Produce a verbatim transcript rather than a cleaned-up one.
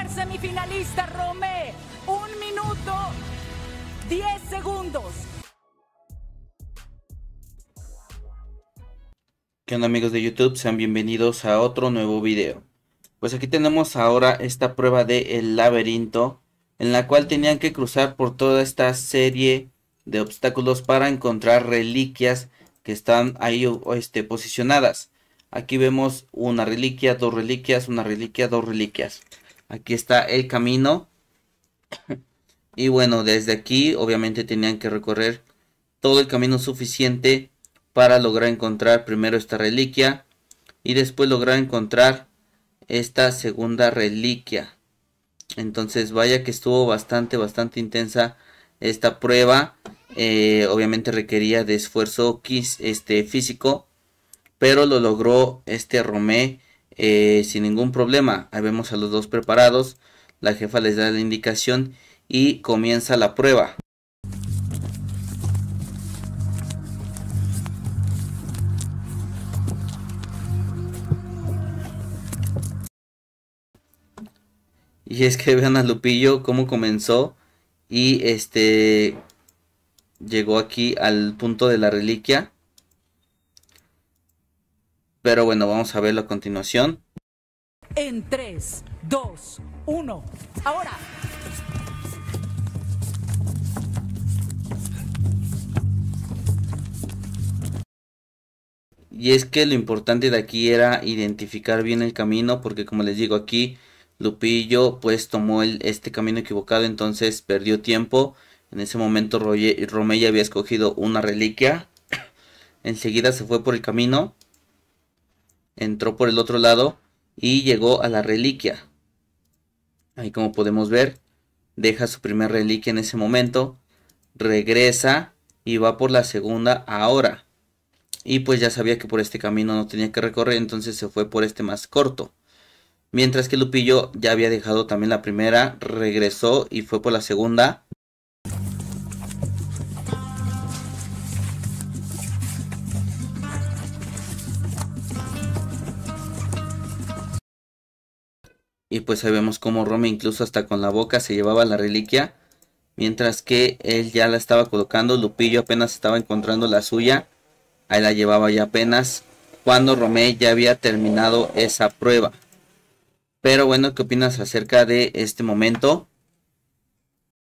primer semifinalista, Romé. Un minuto, diez segundos. ¿Qué onda, amigos de YouTube? Sean bienvenidos a otro nuevo video. Pues aquí tenemos ahora esta prueba de el laberinto, en la cual tenían que cruzar por toda esta serie de obstáculos para encontrar reliquias que están ahí o, este, posicionadas. Aquí vemos una reliquia, dos reliquias, una reliquia, dos reliquias. Aquí está el camino. Y bueno, desde aquí obviamente tenían que recorrer todo el camino suficiente para lograr encontrar primero esta reliquia y después lograr encontrar esta segunda reliquia. Entonces vaya que estuvo bastante bastante intensa esta prueba. Eh, obviamente requería de esfuerzo este, físico, pero lo logró este Romé eh, sin ningún problema. Ahí vemos a los dos preparados, la jefa les da la indicación y comienza la prueba. Y es que vean a Lupillo cómo comenzó y este llegó aquí al punto de la reliquia. Pero bueno, vamos a verlo a continuación. En tres, dos, uno, ahora. Y es que lo importante de aquí era identificar bien el camino, porque como les digo, aquí Lupillo pues tomó el, este camino equivocado, entonces perdió tiempo. En ese momento Romé ya había escogido una reliquia. Enseguida se fue por el camino, entró por el otro lado y llegó a la reliquia. Ahí, como podemos ver, deja su primer reliquia en ese momento, regresa y va por la segunda ahora. Y pues ya sabía que por este camino no tenía que recorrer, entonces se fue por este más corto. Mientras que Lupillo ya había dejado también la primera, regresó y fue por la segunda. Y pues ahí vemos como Romé incluso hasta con la boca se llevaba la reliquia, mientras que él ya la estaba colocando. Lupillo apenas estaba encontrando la suya, ahí la llevaba ya apenas, cuando Romé ya había terminado esa prueba. Pero bueno, ¿qué opinas acerca de este momento?